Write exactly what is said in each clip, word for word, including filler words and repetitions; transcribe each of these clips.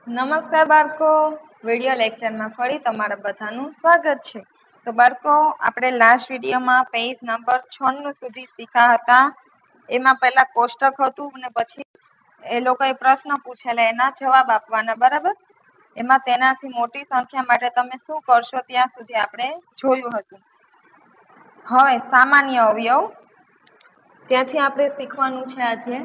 નમસ્કાર બાળકો, વિડિયો લેક્ચરમાં ફરી તમારા બધાનું સ્વાગત છે. તો બાળકો, આપણે લાસ્ટ વિડીયોમાં પેજ નંબર છન્નું સુધી શીખ્યા હતા. એમાં પહેલા કોષ્ટક હતું અને પછી એ લોકોએ પ્રશ્ન પૂછેલા એના જવાબ આપવાના, બરાબર. એમાં તેનાથી મોટી સંખ્યા માટે તમે શું કરશો ત્યાં સુધી આપણે જોયું હતું. હવે સામાન્ય અવયવ ત્યાંથી આપણે શીખવાનું છે આજે.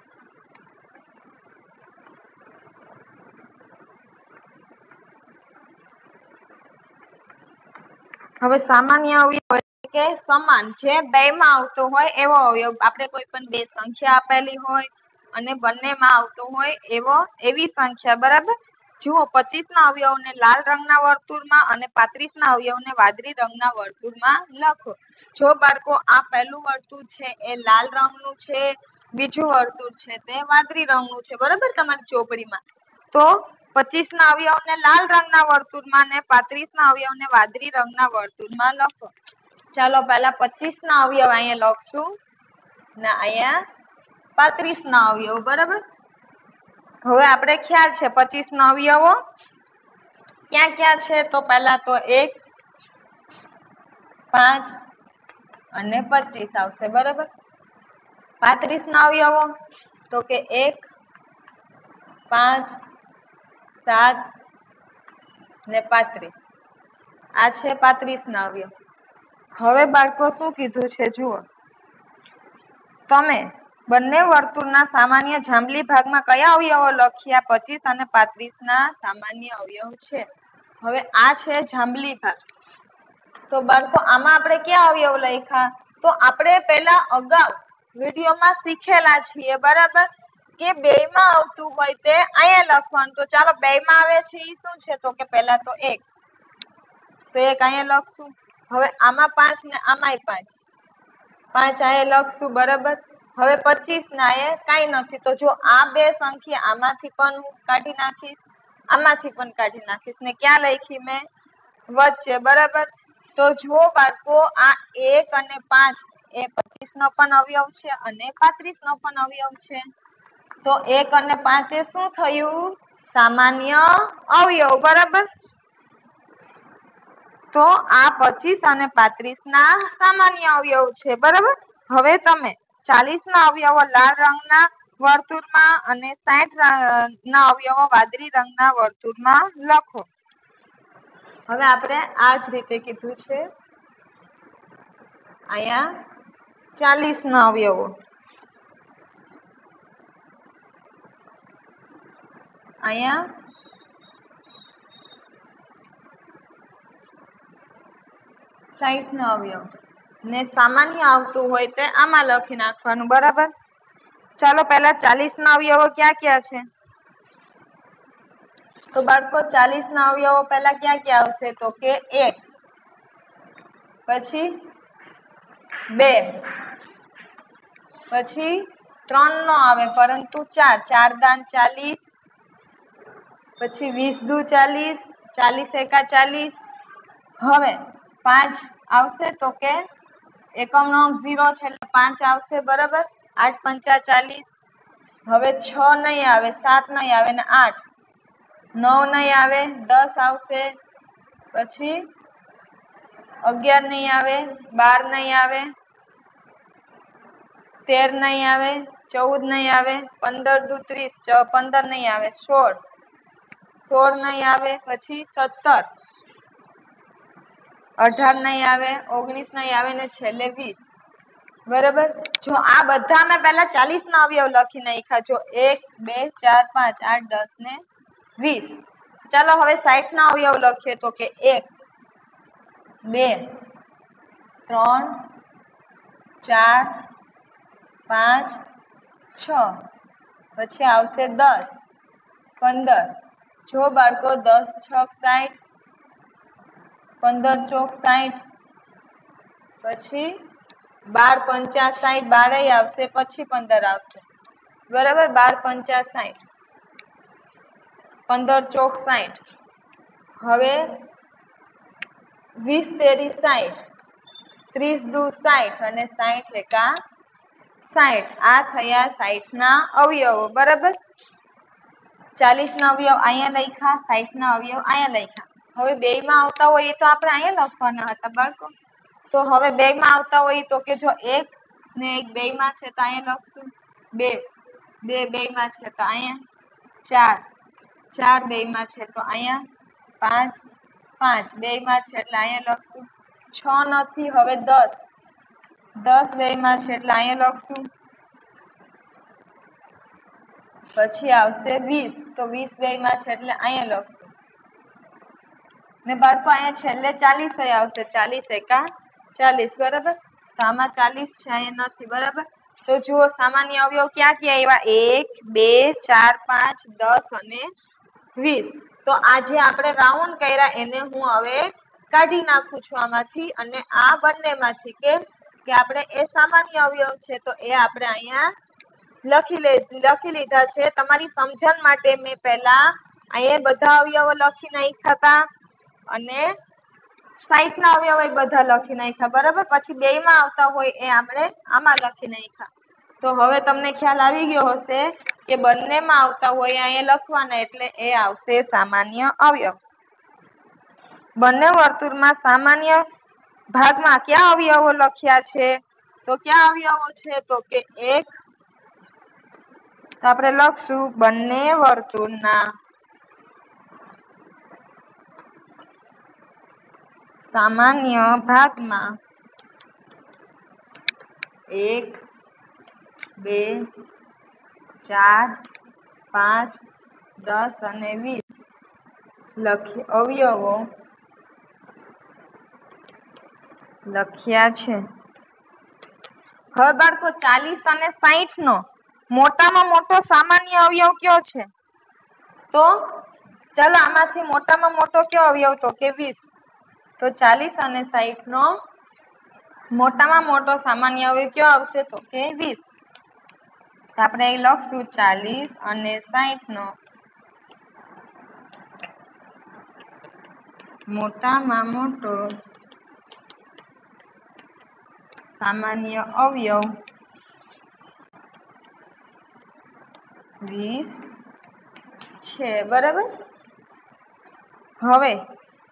હવે સામાન્ય અવયવ એટલે કે સમાન જે બેમાં આવતો હોય એવો અવયવ. આપણે કોઈ પણ બે સંખ્યા આપેલી હોય અને બંનેમાં આવતો હોય એવો એવી સંખ્યા, બરાબર. જુઓ, પચીસ ના અવયવને લાલ રંગના વર્તુળમાં અને પાંત્રીસ ના અવયવને વાદળી રંગના વર્તુળમાં લખો. જો બાળકો, આ પહેલું વર્તુળ છે એ લાલ રંગનું છે, બીજું વર્તુળ છે તે વાદળી રંગનું છે, બરાબર. તમારી ચોપડીમાં તો પચીસ ના અવયવને લાલ રંગના વર્તુળમાં ને પાંત્રીસ ના અવયવને વાદળી રંગના વર્તુળમાં લખો. ચાલો પહેલા પચીસ ના અવયવ અહીંયા લખશું ને અહીંયા પાંત્રીસ ના અવયવ, બરાબર. હવે આપણે ખ્યાલ છે પચીસ ના અવયવો ક્યાં ક્યાં છે. તો પહેલા તો એક, પાંચ અને પચીસ આવશે, બરાબર. પાંત્રીસ ના અવયવો તો કે એક, પાંચ, સાત ને પાંત્રીસ. આ છે પાંત્રીસ ના અવયવ. હવે બાળકો શું કીધું છે જુઓ, તમે બંને વર્તુળના સામાન્ય જાંબલી ભાગમાં કયા અવયવો લખ્યા? પચીસ અને પાંત્રીસ ના સામાન્ય અવયવ છે. હવે આ છે જાંબલી ભાગ. તો બાળકો, આમાં આપણે ક્યાં અવયવ લખ્યા? તો આપણે પેલા અગાઉ વિડીયોમાં શીખેલા છીએ, બરાબર, કે બે માં આવતું હોય તે અહીંયા લખવાનું. તો ચાલો, બે માં આવે છે એ શું છે? તો કે પહેલા તો એક, તો એક અહીંયા લખશું. હવે આમાં પાંચ ને આમાંય પાંચ, પાંચ અહીંયા લખશું, બરાબર. હવે પચીસ ના એ કઈ નથી. તો જો આ બે સંખ્યા આમાંથી પણ હું કાઢી નાખીશ, આમાંથી પણ કાઢી નાખીશ ને ક્યાં લખી મેં? વચ્ચે, બરાબર. તો જો બાળકો, આ એક અને પાંચ એ પચીસ નો પણ અવયવ છે અને પાંત્રીસ નો પણ અવયવ છે. તો એક અને પાંચ એ શું થયું? સામાન્ય અવયવ, બરાબર. તો આ પચીસ અને પાંત્રીસ ના સામાન્ય અવયવ છે, બરાબર. હવે તમે ચાલીસ ના અવયવો લાલ રંગના વર્તુળમાં અને સાઠ ના અવયવો વાદળી રંગના વર્તુળમાં લખો. હવે આપણે આ જ રીતે કીધું છે. અહીંયા ચાલીસ ના અવયવો, અહીંયા સાઠ ના અવયવ ને સામાન્ય આવતું હોય તે આમાં લખી નાખવાનું, બરાબર. ચાલો પહેલા ચાલીસ ના અવયવો ક્યાં ક્યાં છે? તો બાળકો, ચાલીસ ના અવયવો પહેલા ક્યાં ક્યાં આવશે? તો કે એક, પછી બે, પછી ત્રણ નો આવે પરંતુ ચાર, ચાર દાન ચાલીસ, પછી વીસ દુ ચાલીસ, ચાલીસ એકા ચાલીસ. હવે પાંચ આવશે તો કે એકમ નો ઝીરો છે એટલે પાંચ આવશે, બરાબર. આઠ પંચા ચાલીસ. હવે છ નહીં આવે, સાત નહીં આવે ને આઠ, નવ નહીં આવે, દસ આવશે, પછી અગિયાર નહીં આવે, બાર નહીં આવે, તેર નહીં આવે, ચૌદ નહીં આવે, પંદર દુ ત્રીસ, પંદર નહીં આવે, સોળ, સોળ નહીં આવે, પછી સત્તર, અઢાર નહીં આવે, ઓગણીસ નહીં આવે ને છેલ્લે વીસ, બરાબર. જો આ બધામાં પહેલા ચાલીસ ના અવયવ લખી નાખ્યા. જો એક, બે, ચાર, પાંચ, આઠ, દસ ને વીસ. ચાલો હવે સાઠ ના અવયવ લખીએ. તો કે એક, બે, ત્રણ, ચાર, પાંચ, છ, પછી આવશે દસ, પંદર. જો બાળકો, દસ છક સાઠ, પંદર ચોક સાઠ, પછી બાર પંચા સાઠ, બારેય આવશે, પછી પંદર આવશે, બરાબર. બાર પંચા સાઠ, પંદર ચોક સાઠ. હવે વીસ તેરી સાઠ, ત્રીસ દુ સાઠ અને સાઠ એકા સાઠ. આ થયા સાઠ ના અવયવો, બરાબર. ચાલીસ ના અવયવ અહીંયા લખ્યા, સાઠ ના અવયવ અહીંયા લખ્યા. હવે બે માં આવતા હોય એ તો આપણે અહીંયા લખવાના હતા બાળકો. તો હવે બે માં આવતા હોય તો કે જો એક ને એક બે માં છે તો અહીંયા લખશું બે, બે બે માં છે તો અહીંયા ચાર, ચાર બે માં છે તો અહીંયા પાંચ, પાંચ બે માં છે એટલે અહીંયા લખશું છ નથી. હવે દસ, દસ બે માં છે એટલે અહીંયા લખશું. પછી આવશે વીસ, તો વીસ બે માં છે એટલે અહીંયા લખશું. ને બાળકો અહીંયા છેલ્લે ચાલીસ આવશે, ચાલીસ એકા ચાલીસ, બરાબર. તો આમાં ચાલીસ છે, અહીંયા નથી, બરાબર. તો જુઓ સામાન્ય અવયવ ક્યાં ક્યાં આવ્યા? એક, બે, ચાર, પાંચ, દસ અને વીસ. તો આ જે આપણે રાઉન્ડ કર્યા એને હું હવે કાઢી નાખું છું આમાંથી, અને આ બંનેમાંથી કેમ કે આપણે એ સામાન્ય અવયવ છે તો એ આપણે અહીંયા લખી લે લખી લીધા છે. તમારી સમજણ માટે મેં પહેલા અહીંયા બધા અવયવો લખી નાખ્યા હતા અને સાઈઠ ના અવયવ બધા લખી નાખ્યા, બરાબર. પછી બે માં આવતા હોય એ આપણે આમાં લખી નાખ્યા. તો હવે તમને ખ્યાલ આવી ગયો હશે કે બંનેમાં આવતા હોય અહીંયા લખવાના, એટલે એ આવશે સામાન્ય અવયવ. બંને વર્તુળમાં સામાન્ય ભાગમાં કયા અવયવો લખ્યા છે? તો કયા અવયવો છે? તો કે એક, તો આપણે લખશું બંને વર્તુળના સામાન્ય ભાગમાં એક, બે, ચાર, પાંચ, દસ અને વીસ લખી અવયવો લખ્યા છે. હવે બાળકો ચાલીસ અને સાઈઠ નો મોટામાં મોટો સામાન્ય અવયવ કયો છે? તો ચાલો આમાંથી મોટામાં મોટો કયો અવયવ? તો કે વીસ. તો ચાલીસ અને સાઈઠ નો મોટામાં મોટો સામાન્ય અવયવ કયો આવશે? તો કે વીસ. આપણે અહીં લખશું ચાલીસ અને સાઈઠ નો મોટામાં મોટો સામાન્ય અવયવ વીસ છે, બરાબર. હવે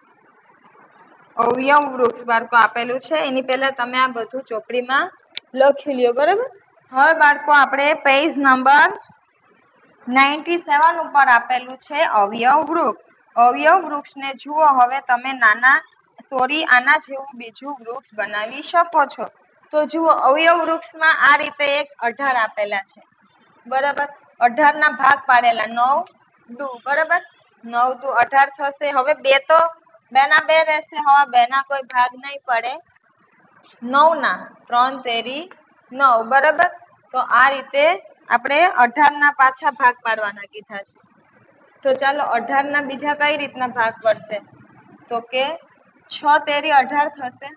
અવયવ વૃક્ષ બાળકો આપેલું છે, એની પહેલા તમે આ બધું ચોપડીમાં લખી લ્યો, બરાબર. હવે બાળકો આપણે પેજ નંબર નાઇન્ટી સેવન ઉપર આપેલું છે અવયવ વૃક્ષ. અવયવ વૃક્ષને જુઓ. હવે તમે નાના સોરી આના જેવું બીજું વૃક્ષ બનાવી શકો છો. તો જુઓ અવયવ વૃક્ષમાં આ રીતે એક અઢાર આપેલા છે, બરાબર. અઢાર ના ભાગ પાડેલા નવ દુ, બરાબર. નવ દુ અઢાર થશે. હવે બે તો બે ના બે રહેશે, હવે બે ના કોઈ ભાગ નહીં પડે. નવ ના ત્રણ તેરી નવ, બરાબર. તો આ રીતે આપણે અઢાર ના પાછા ભાગ પાડવાના કીધા છે. તો ચાલો અઢાર ના બીજા કઈ રીતના ભાગ પડશે? તો કે છ તેરી અઢાર થશે,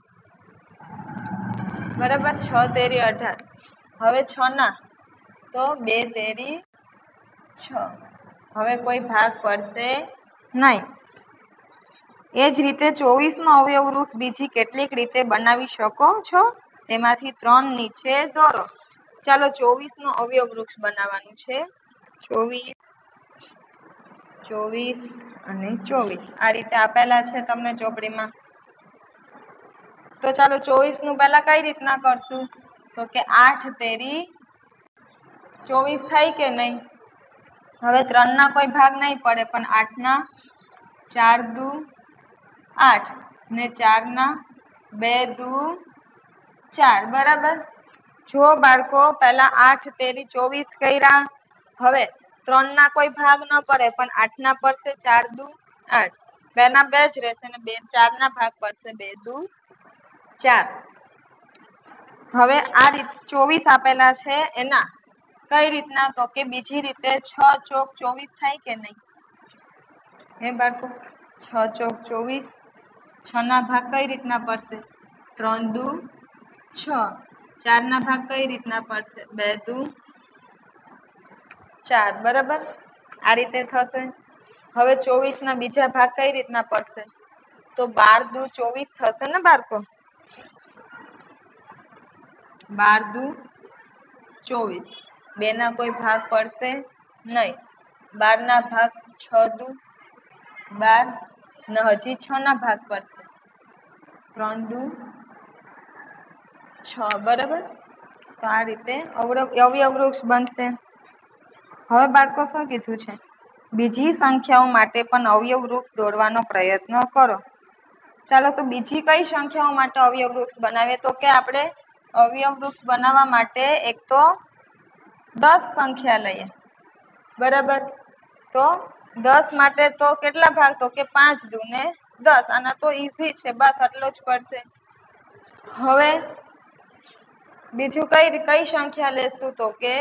બરાબર. છ તેરી અઢાર. હવે છ ના તો બે તેરી છ. હવે કોઈ ભાગ પડશે નહીં. એ જ રીતે ચોવીસ નો અવયવ વૃક્ષ બીજી કેટલીક રીતે બનાવી શકો છો, તેમાંથી ત્રણ નીચે દોરો. ચાલો ચોવીસ નો અવયવ વૃક્ષ બનાવવાનું છે. ચોવીસ, ચોવીસ અને ચોવીસ આ રીતે આપેલા છે તમને ચોપડીમાં. તો ચાલો ચોવીસ નું પહેલા કઈ રીતના કરશું? તો કે આઠ તેરી ચોવીસ થાય કે નહીં? હવે ત્રણ ના કોઈ ભાગ નહીં પડે, પણ આઠ ના ચાર દુ આઠ ને ચાર ના બે દુ ચાર, બરાબર. જો બાળકો પહેલા આઠ તેરી ચોવીસ કર્યા. હવે ત્રણ ના કોઈ ભાગ ન પડે, પણ આઠ ના પડશે ચાર દુ આઠ, બે ના બે જ રહેશે ને બે ચાર ના ભાગ પડશે બે દુ ચાર. હવે આ રીત ચોવીસ આપેલા છે એના કઈ રીતના? તો કે બીજી રીતે છ ચોક ચોવીસ થાય કે નહીં? હે બાળકો છ ચોક ચોવીસ. છ ના ભાગ કઈ રીતના પડશે? ત્રણ દુ છ. ચાર ના ભાગ કઈ રીતના પડશે? બે દુ ચાર, બરાબર. આ રીતે થશે. હવે ચોવીસ ના બીજા ભાગ કઈ રીતના પડશે? તો બાર દુ ચોવીસ થશે ને બાળકો? બાર દુ ચોવીસ. બે ના કોઈ ભાગ પડશે નહીં. बार ना भाग छ दू बार ने हजी छ ना भाग पड़ते त्रण दू छ बराबर। तो आ रीते अवयव वृक्ष बनशे। हवे बाळको शुं कीधुं छे बीजी संख्याओं माटे पण अवयव वृक्ष दोरवानो प्रयत्न करो। चालो तो बीजी कई संख्याओं माटे अवयव वृक्ष बनावे तो के आपणे अवयव वृक्ष बनावा माटे एक तो दस संख्या लईए बराबर। तो दस माटे तो केटला भाग तो के पांच दू ने दस आना तो इजी छे बस आटलो ज पड़शे। हवे बीजू कई कई संख्या लेशुं तो के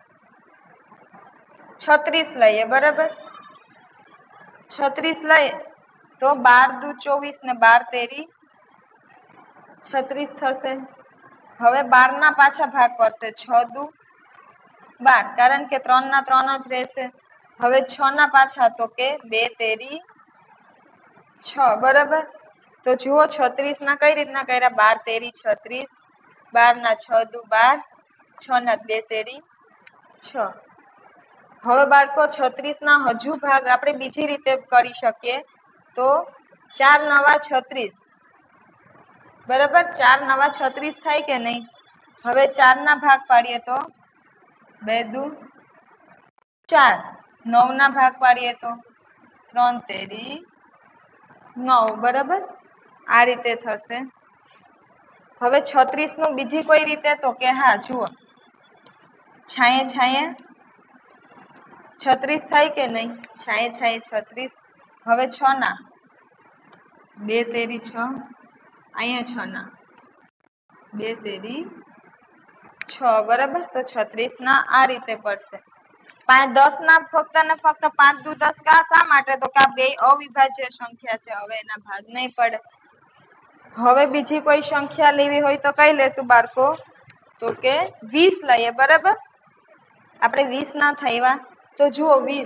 छत्रीस लईए बराबर। छत्रीस लई तो बार दू चौवीस ने बार तेरी छत्रीस थशे। हवे बार ना पाछा भाग पड़शे छ दू बार कारण के त्रण ना त्रण ज रहेशे। हवे छ ना पाछा तो के बे तेरी छ बराबर। तो जुओ छत्रीस ना कई रीतना कर्या बार तेरी छत्रीस बार ना छ दू बार छ ना बे तेरी छ। हवे बाळको छत्रीस ना हजू भाग आपणे बीजी रीते करी शकीए तो चार नवा छत्रीस बराबर। चार नवा छत्रीस थाय के नहीं। हवे चार ना भाग पाડીए तो बे दू चार नौ ना भाग पाડીए तो त्रण तेरी नौ बराबर। आ रीते थशे। हवे छत्रीस नु बीजी कोई रीते तो के हाँ जुओ छाये छाये छत्रीस थाय के नहीं छाये छाये छत्रीस। हवे छ ना बे तेरी छ अहींया छ ना बे तेरी छ बराबर। तो छत्रीस ना आ रीते पड़शे। पांच दस ना फक्त ने फक्त पांच दू दस का शा माटे तो के आ बे अविभाज्य संख्या छे हवे एना भाग नहीं पड़े। हवे बीजी कोई संख्या लेवी होय तो कई लेशुं बाळको तो के वीस लईए बराबर। आपणे वीस ना थईवा तो जुओ वीस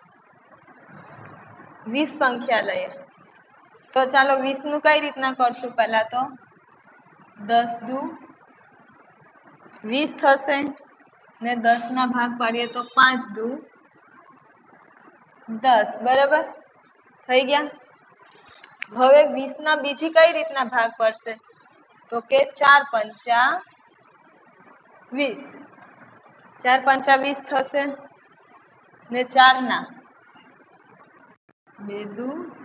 वीस संख्या लईए तो चालो वीस नु कई रीतना करशुं पहेला तो दस दू वीस थशे ने दस ना भाग पाડીए तो पांच दू दस बराबर थई गया। हवे वीस ना बीजी कई रीतना भाग पड़शे तो के चार पंचा वीस चार पंचा वीस थशे ने चार ना बे दू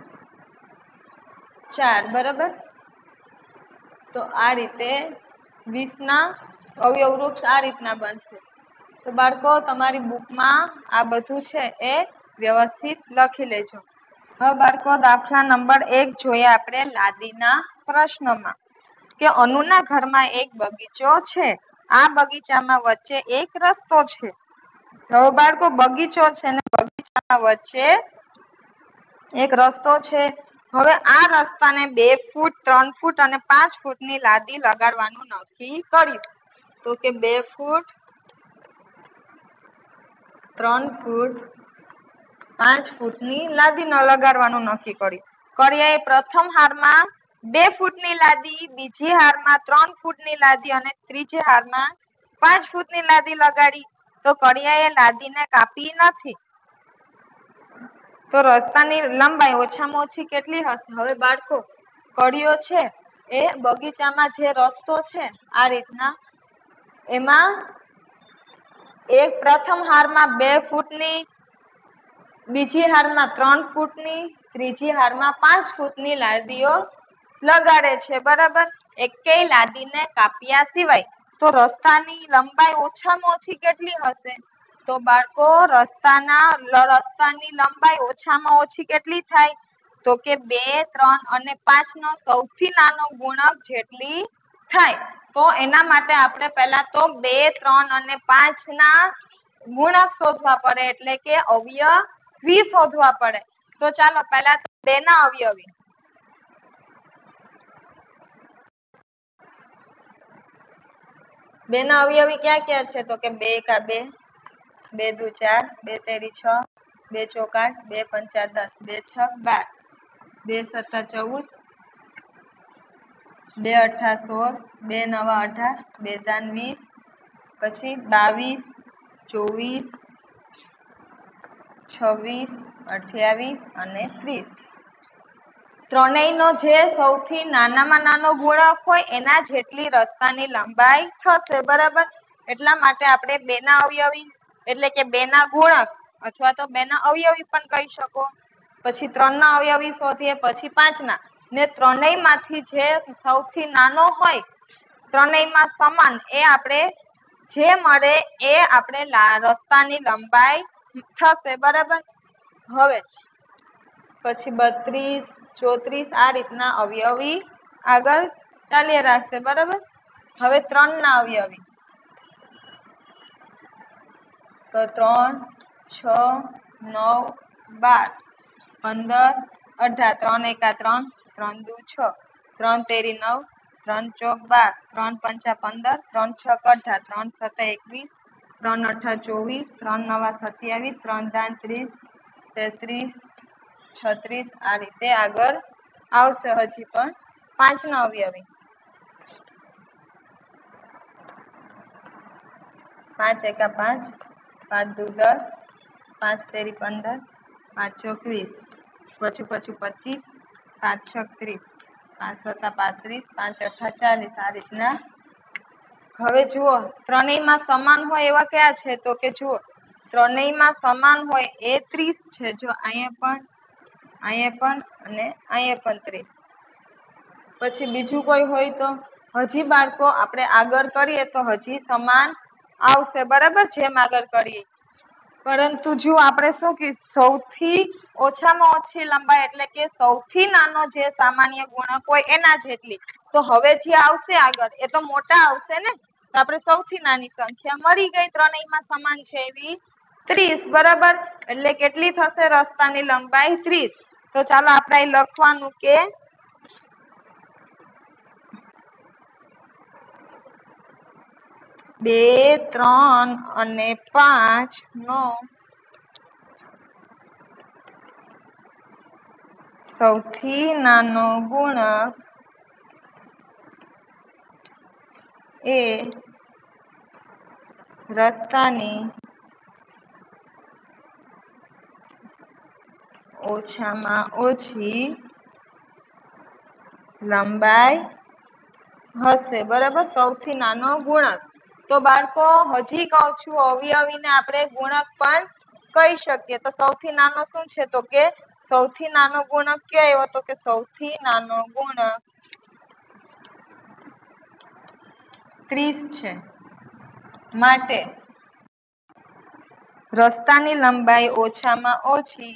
चार बराबर। तो आ रीते वीस ना अवयव वृक्ष आ रीतना बनशे। तो बाळको तमारी बुक में आ बधुं छे ए व्यवस्थित लखी लेजो। हवे बाळको दाखला नंबर एक जोईए आपणे लादीना प्रश्नमां के अनुना घरमां एक बगीचो छे आ बगीचामां वच्चे एक रस्तो छे। हवे बाळको बगीचो छे ने बगीचामां वच्चे एक रस्तो छे। हवे आ रस्ताने बे फूट त्रण फूट अने पांच फूटनी लादी लगाडवानुं नक्की कर्युं। तो के बे फूट त्रण फूट पांच फूटनी लादी न लगाडवानुं नक्की कर्युं। कड़ियाए प्रथम हारमां बे फूटनी लादी बीजी हारमां त्रण फूटनी लादी अने त्रीजे हारमां पांच फूटनी लादी लगाडी तो कड़ियाए लादीने कापी नथी तो रस्तानी लंबाई ओछामां ओછી કેટલી હશે। હવે બાળકો કડીઓ છે એ બગીચામાં જે રસ્તો છે આ રીતના એમાં એક પ્રથમ હારમાં બે ફૂટની બીજી હારમાં ત્રણ ફૂટની ત્રીજી હારમાં પાંચ ફૂટની લાદીઓ લગાડે છે બરાબર। એકેય લાદીને કાપ્યા સિવાય તો રસ્તાની લંબાઈ ઓછામાં ઓછી કેટલી હશે તો બાળકો રસ્તાના રસ્તાની લંબાઈ ઓછામાં ઓછી કેટલી થાય તો કે બે ત્રણ અને પાંચ નો સૌથી નાનો ગુણક જેટલી થાય। તો એના માટે આપણે પહેલા તો બે ત્રણ અને પાંચ ના ગુણક શોધવા પડે એટલે કે અવયવી શોધવા પડે। તો ચાલો પહેલા બે ના અવયવી બે ના અવયવી ક્યાં ક્યાં છે તો કે બે એકા બે બે દુ ચાર બે તેરી છ બે ચોક આઠ બે પંચા દસ બે છક બાર બે સત્તા ચૌદ બે અઠા સોળ બે નવા અઢાર બે ત્રણ વીસ પછી બાવીસ ચોવીસ છવ્વીસ, અઠ્યાવીસ અને ત્રીસ. ત્રણેયનો જે સૌથી નાનામાં નાનો ગુણક હોય એના જેટલી રસ્તાની લંબાઈ થશે. બરાબર. એટલા માટે આપણે બે ના અવયવી એટલે કે બે ના ગુણક અથવા તો બે ના અવયવી પણ કહી શકો. પછી ત્રણ ના અવયવી શોધીએ, પછી પાંચ ના, ને ત્રણેય માંથી જે સૌથી નાનો હોય ત્રણેયમાં સમાન એ આપણે જે મળે એ આપણે રસ્તાની લંબાઈ થશે. બરાબર. હવે પછી બત્રીસ, ચોત્રીસ આ રીતના અવયવી આગળ ચાલ્યા રાખશે. બરાબર. હવે ત્રણ ના અવયવી તો ત્રણ, છ, નવ, બાર, પંદર, અઢાર. ત્રણ એકા ત્રણ, ત્રણ દુ છ, ત્રણ તેરી નવ, ત્રણ ચોક બાર, ત્રણ પંચા પંદર, ત્રણ છક અઢાર, ત્રણ સત્તા એકવીસ, ત્રણ અઠા ચોવીસ, ત્રણ નવા સત્યાવીસ, ત્રણ દાન ત્રીસ, તેત્રીસ, છત્રીસ આ રીતે આગળ આવશે. હજી પણ પાંચ ના અવયવી પાંચ એકા પાંચ, પાંચ દુ દસ, પાંચ તેરી પંદર, પાંચ ચોક વીસ, પછું પછું પચીસ, પાંચ છક ત્રીસ, પાંચ સત્તા પાંત્રીસ, પાંચ અઠા ચાલીસ આ રીતના. હવે જુઓ ત્રણેયમાં સમાન હોય એવા કયા છે તો કે જુઓ ત્રણેયમાં સમાન હોય એ ત્રીસ છે. જો અહીંયા પણ, અહીંયા પણ અને અહીંયા પણ ત્રીસ. પછી બીજું કોઈ હોય તો હજી બાળકો આપણે આગળ કરીએ તો હજી સમાન આવશે. બરાબર. જેમ આગળ કરીએ પરંતુ જો આપણે શું કે સૌથી ઓછામાં ઓછી લંબાઈ એટલે કે સૌથી નાનો જે સામાન્ય ગુણક હોય એના જેટલી. તો હવે જે આવશે આગળ એ તો મોટા આવશે ને. તો આપણે સૌથી નાની સંખ્યા મળી ગઈ ત્રણેયમાં સમાન છે એવી ત્રીસ. બરાબર. એટલે કેટલી થશે રસ્તાની લંબાઈ? ત્રીસ. તો ચાલો આપણે અહીં લખવાનું કે બે, ત્રણ અને પાંચ નો સૌથી નાનો ગુણક એ રસ્તાની ઓછામાં ઓછી લંબાઈ હશે. બરાબર. સૌથી નાનો ગુણક. તો બાળકો હજી કહું છું અવયવીને આપણે ગુણક પણ કહી શકીએ. તો સૌથી નાનો શું છે તો કે સૌથી નાનો ગુણક કયો આવ્યો તો કે સૌથી નાનો ગુણક ત્રીસ છે. માટે રસ્તાની લંબાઈ ઓછામાં ઓછી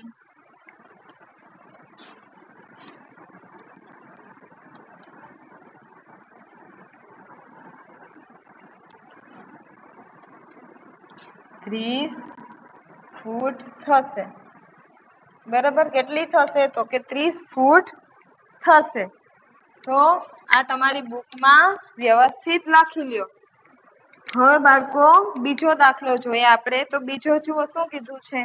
ત્રીસ ફૂટ થશે. બરાબર. કેટલી થશે તો કે ત્રીસ ફૂટ થશે. તો આ તમારી બુકમાં વ્યવસ્થિત લખી લ્યો. હવે બાળકો બીજો દાખલો જોઈએ આપણે. તો બીજો જુઓ શું કીધું છે.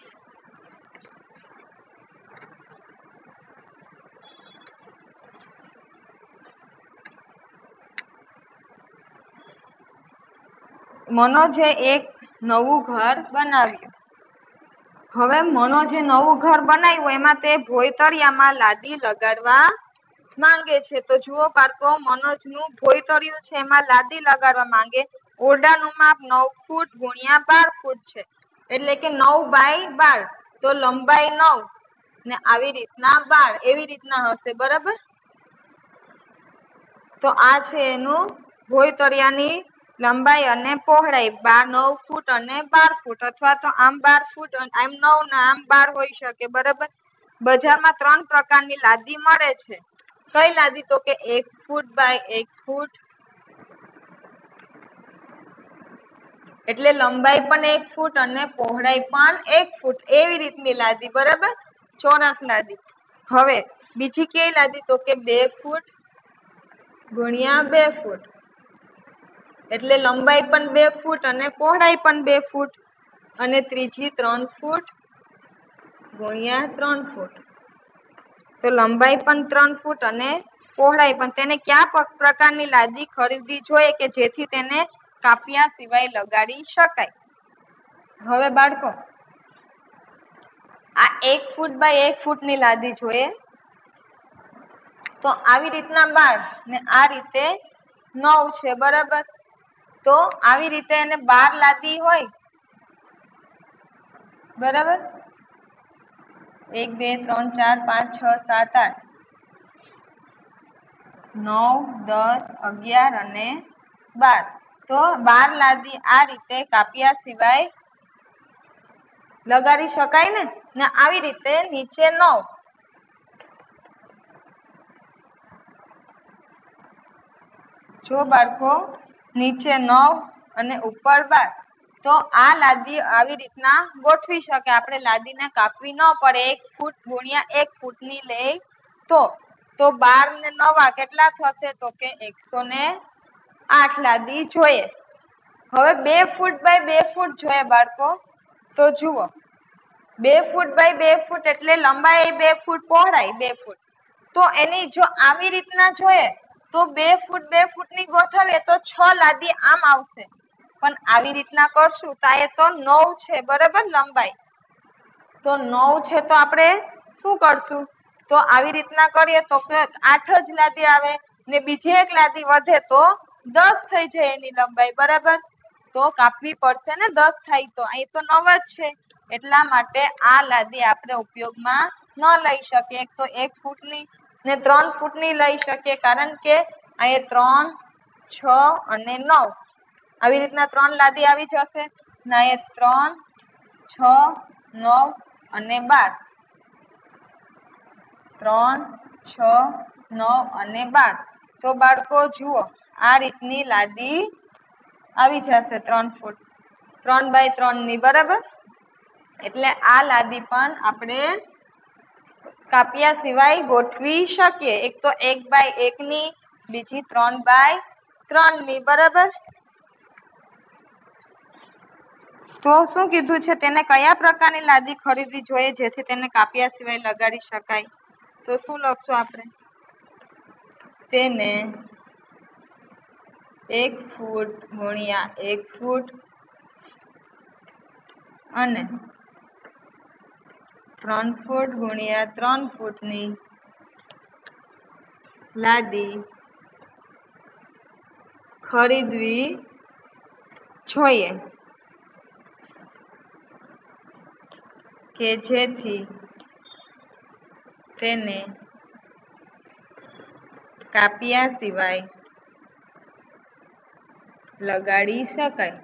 મનોજે એક નવું ઘર બનાવ્યું. હવે મનોજે નવું ઘર બનાવ્યું એમાં તે ભોંયતળિયામાં લાદી લગાડવા માંગે છે. તો જુઓ બાળકો મનોજનું ભોંયતળિયું છે એમાં લાદી લગાડવા માંગે. ઓરડાનું માપ નવ ફૂટ ગુણ્યા બાર ફૂટ છે. એટલે કે નવ બાય બાર. તો લંબાઈ નવ ને આવી રીતના બાર એવી રીતના હશે. બરાબર. તો આ છે એનું ભોંયતળિયાની લંબાઈ અને પહોળાઈ બાર નવ ફૂટ અને બાર ફૂટ અથવા તો આમ બાર ફૂટ આમ નવ ને આમ બાર હોઈ શકે. બરાબર. બજારમાં ત્રણ પ્રકારની લાદી મળે છે. કઈ લાદી તો કે એક ફૂટ બાય એક ફૂટ એટલે લંબાઈ પણ એક ફૂટ અને પહોળાઈ પણ એક ફૂટ એવી રીતની લાદી. બરાબર. ચોરસ લાદી. હવે બીજી કેવી લાદી તો કે બે ફૂટ ગુણ્યા બે ફૂટ એટલે લંબાઈ પણ બે ફૂટ અને પહોળાઈ પણ બે ફૂટ અને ત્રીજી ત્રણ ફૂટ ગુણ્યા ત્રણ ફૂટ. તો લંબાઈ પણ ત્રણ ફૂટ અને પહોળાઈ પણ. તેને કયા પ્રકારની લાદી ખરીદવી જોઈએ કે જેથી તેને કાપિયા સિવાય લગાડી શકાય. હવે બાળકો આ એક ફૂટ બાય એક ફૂટ ની લાદી જોઈએ તો આવી રીતના બાર ને આ રીતે નવ છે બરાબર. તો આવી રીતે એને બાર લાદી હોય બરાબર. એક બે ત્રણ ચાર પાંચ છ સાત આઠ નવ દસ અગિયાર અને બાર. તો બાર લાદી આ રીતે કાપ્યા સિવાય લગાડી શકાય ને ને આવી રીતે નીચે નવ. જો બાળકો નીચે નવ અને ઉપર બાર તો આ લાદી આવી રીતના ગોઠવી શકે. આપણે લાદીને કાપવી ન પડે. એક ફૂટ ગુણ્યા એક ફૂટ ની લે તો તો બાર ને નવા કેટલા થશે તો કે એકસો ને આઠ લાદી જોઈએ. હવે બે ફૂટ બાય બે ફૂટ જોઈએ બાળકો. તો જુઓ બે ફૂટ બાય બે ફૂટ એટલે લંબાઈ બે ફૂટ પહોળાઈ બે ફૂટ. તો એની જો આવી રીતના જોઈએ તો બે ફૂટ બે ફૂટ ની ગોઠવીએ તો છ લાદી આમ આવશે. પણ આવી રીતના કરશું તો એ તો નવ છે બરાબર લંબાઈ. તો નવ છે તો આપણે શું કરશું તો આવી રીતના કરીએ તો આઠ જ લાદી આવે ને બીજી એક લાદી વધે તો દસ થઈ જાય એની લંબાઈ બરાબર. તો કાપવી પડશે ને દસ થાય તો. અહીં તો નવ જ છે એટલા માટે આ લાદી આપણે ઉપયોગમાં ન લઈ શકીએ. એક તો એક ફૂટની ને ત્રણ ફૂટની લઈ શકીએ કારણ કે અહીં ત્રણ છ અને નવ આવી રીતના ત્રણ લાદી આવી જશે ને અહીં ત્રણ છ નવ અને બાર ત્રણ છ નવ અને બાર. તો બાળકો જુઓ આ રીતની લાદી આવી જશે ત્રણ ફૂટ ત્રણ બાય ત્રણ ની બરાબર. એટલે આ લાદી પણ આપણે કાપ્યા સિવાય ગોઠવી શકીએ. એક તો એક બાય એક ની બીજી ત્રણ બાય ત્રણ ની બરાબર. તો શું કીધું છે તેને કયા પ્રકારની લાદી ખરીદવી જોઈએ જેથી તેને કાપ્યા સિવાય લગાડી શકાય. તો શું લખશું આપણે તેને એક ફૂટ ગુણ્યા એક ફૂટ અને ત્રણ ફૂટ ગુણ્યા ત્રણ ફૂટની લાદી ખરીદવી જોઈએ કે જેથી તેને કાપ્યા સિવાય લગાડી શકાય.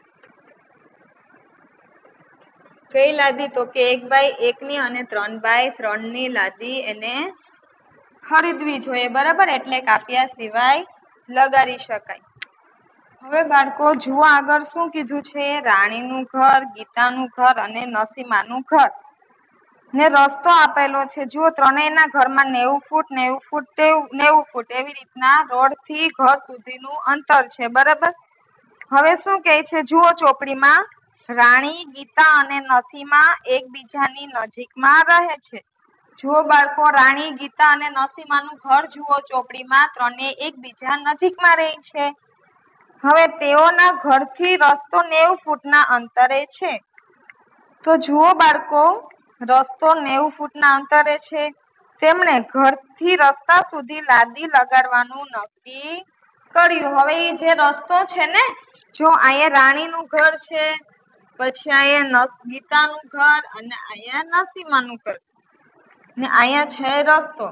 કઈ લાદી તો કે એક બાય એક ની અને ત્રણ બાય ત્રણ ની લાદી એને ખરીદવી જોઈએ બરાબર. એટલે કાપ્યા સિવાય લગાડી શકાય. હવે બાળકો જુઓ આગળ શું કીધું છે રાણીનું ઘર ગીતાનું ઘર અને નસીમાનું ઘર ને રસ્તો આપેલો છે. જુઓ ત્રણેયના ઘરમાં નેવું ફૂટ નેવું ફૂટ નેવું ફૂટ એવી રીતના રોડ થી ઘર સુધીનું અંતર છે બરાબર. હવે શું કહે છે જુઓ ચોપડીમાં રાણી ગીતા અને નસીમા એકબીજાની નજીકમાં રહે છે. જુઓ બાળકો રાણી ગીતા અને નસીમાનું ઘર જુઓ ચોપડીમાં ત્રણેય એકબીજા નજીકમાં રહે છે. હવે તેઓના ઘરથી રસ્તો નેવું ફૂટના અંતરે છે. તો જુઓ બાળકો રસ્તો નેવું ફૂટના અંતરે છે. તેમણે ઘરથી રસ્તા સુધી લાદી લગાડવાનું નક્કી કર્યું. હવે એ જે રસ્તો છે ને જો અહીંયા રાણીનું ઘર છે પછી અહીંયા ગીતાનું ઘર અને અહીંયા નસીમાનું ઘર ને અહીંયા છે રસ્તો.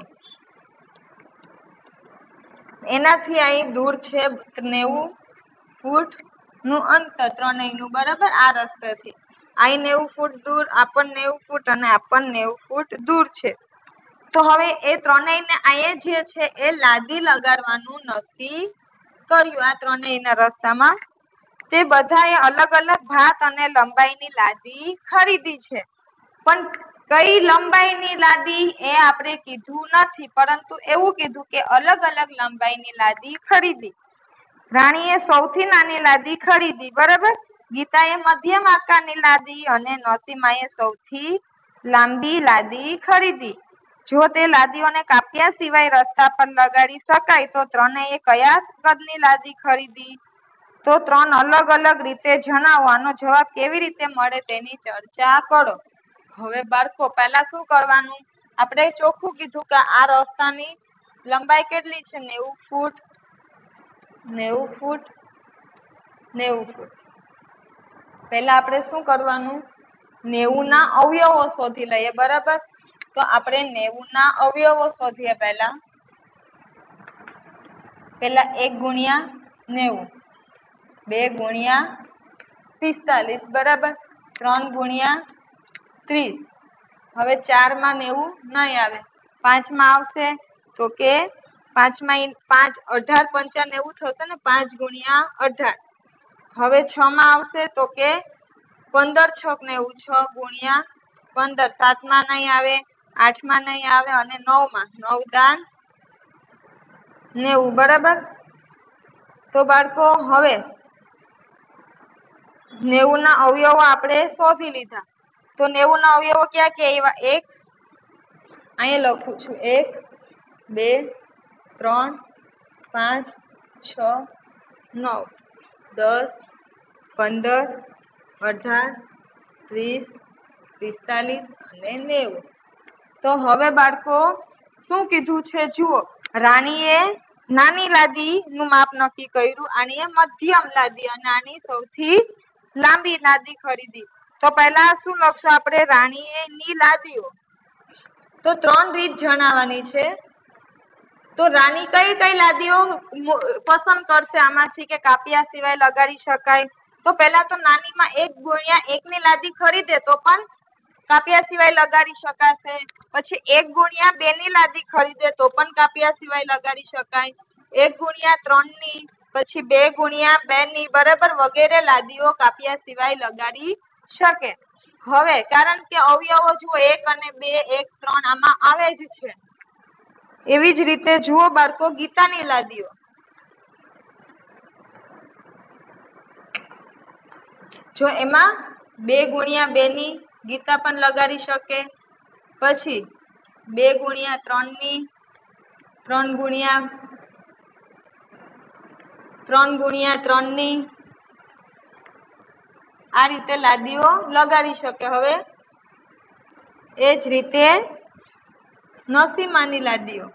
એનાથી અહીં દૂર છે નેવું ફૂટ નું અંતર ત્રણેયનું બરાબર. આ રસ્તેથી અહીં નેવું ફૂટ દૂર આ પણ નેવું ફૂટ અને આ પણ નેવું ફૂટ દૂર છે. તો હવે એ ત્રણેયને અહીંયા જે છે એ લાદી લગાડવાનું નક્કી કર્યું. આ ત્રણેયના રસ્તામાં તે બધાએ અલગ અલગ ભાત અને લંબાઈની લાદી ખરીદી છે. પણ કઈ લંબાઈની લાદી એ આપણે કીધું નથી પરંતુ એવું કીધું કે અલગ અલગ લંબાઈની લાદી ખરીદી. રાણીએ સૌથી નાની લાદી ખરીદી બરાબર. ગીતાએ મધ્યમ આકારની લાદી અને નસીમાએ સૌથી લાંબી લાદી ખરીદી. જો તે લાદીઓને કાપ્યા સિવાય રસ્તા પર લગાડી શકાય તો ત્રણેય કયા કદની લાદી ખરીદી તો ત્રણ અલગ અલગ રીતે જણાવો. આનો જવાબ કેવી રીતે મળે તેની ચર્ચા કરો. હવે બાળકો પહેલા શું કરવાનું, આપણે ચોખ્ખું કીધું કે આ રસ્તાની લંબાઈ કેટલી છે, નેવું ફૂટ નેવું ફૂટ નેવું ફૂટ. પહેલા આપણે શું કરવાનું, નેવું ના અવયવો શોધી લઈએ. બરાબર, તો આપણે નેવું ના અવયવો શોધીએ. પહેલા પહેલા એક ગુણ્યા નેવું, બે ગુણ્યા પિસ્તાલીસ, બરાબર, ત્રણ ગુણ્યા ત્રીસ. હવે ચાર માં નેવું નહીં આવે, પાંચ માં આવશે. તો કે પાંચ માં પાંચ અઢાર પંચા નેવું થશે ને, પાંચ ગુણ્યા અઢાર. હવે છ માં આવશે તો કે પંદર છક નેવું, છ ગુણ્યા પંદર. સાત માં નહીં આવે, આઠ માં નહીં આવે અને નવ માં, નવ દાન નેવું. બરાબર, તો બાળકો હવે નેવું ના અવયવો આપણે શોધી લીધા. તો નેવું ના અવયવો ક્યાં ક્યાં એવા, એક અહીંયા લખું છું, એક બે ત્રણ પાંચ છ નવ દસ પંદર અઢાર ત્રીસ પિસ્તાલીસ અને નેવું. તો હવે બાળકો શું કીધું છે જુઓ, રાણીએ નાની લાદી નું માપ નક્કી કર્યું, આણીએ મધ્યમ લાદી અને આની સૌથી લાંબી લાદી ખરીદી. તો પહેલા શું લખશું આપણે, રાણીએ ની લાદીઓ. તો ત્રણ રીત જણાવવાની છે. તો રાણી કઈ કઈ લાદીઓ પસંદ કરશે આમાંથી કે કાપિયા સિવાય લગાડી શકાય? તો પહેલા તો નાનીમાં એક ગુણ્યા એક ની લાદી ખરીદે તો પણ કાપિયા સિવાય લગાડી શકાશે. પછી એક ગુણ્યા બે ની લાદી ખરીદે તો પણ કાપિયા સિવાય લગાડી શકાય. એક ગુણ્યા ત્રણ ની, પછી બે ગુણ્યા બે ની, બરાબર, વગેરે લાદીઓ કાપિયા સિવાય લગાડી શકે. હવે કારણ કે અવયવો જુઓ એક અને બે, એક ત્રણ આમાં આવે જ છે. એવી જ રીતે જુઓ બાળકો ગીતાની લાદીઓ. જો એમાં બે ગુણ્યા બે ની ગીતા પણ લગાડી શકે. પછી બે ગુણ્યા ત્રણ ની, ત્રણ ગુણ્યા ત્રણ ગુણ્યા ત્રણ ની, આ રીતે લાદીઓ લગાડી શકે. હવે એ જ રીતે નસીમાની લાદીઓ.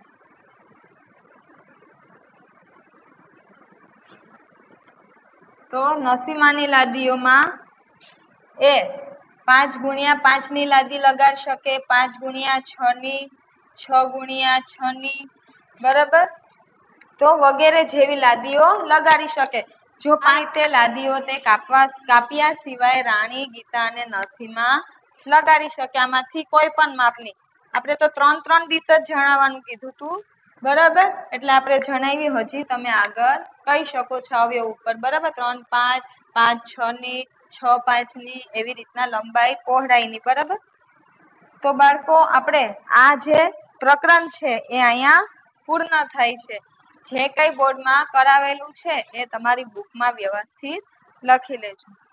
તો નસીમાની લાદીઓમાં એ પાંચ ગુણ્યા પાંચ ની લાદી લગાડી શકે, પાંચ ગુણ્યા છ ની, છ ગુણ્યા છ ની, બરાબર, તો વગેરે જેવી લાદીઓ લગાડી શકે. જો આ રીતે લાદીઓ તે કાપવા કાપિયા સિવાય રાણી, ગીતા અને નસીમા લગાડી શકે. આમાંથી કોઈ પણ માપની. આપણે તો ત્રણ ત્રણ રીત જ જણાવવાનું કીધું તું, બરાબર, એટલે આપણે જણાવી. હજી તમે આગળ કહી શકો છો અવયવ ઉપર, બરાબર, ત્રણ પાંચ, પાંચ છ ની, છ પાંચ ની, એવી રીતના લંબાઈ પહોળાઈની. બરાબર, તો બાળકો આપણે આ જે પ્રકરણ છે એ અહીંયા પૂર્ણ થાય છે. જે કઈ બોર્ડમાં કરાવેલું છે એ તમારી બુકમાં વ્યવસ્થિત લખી લેજો.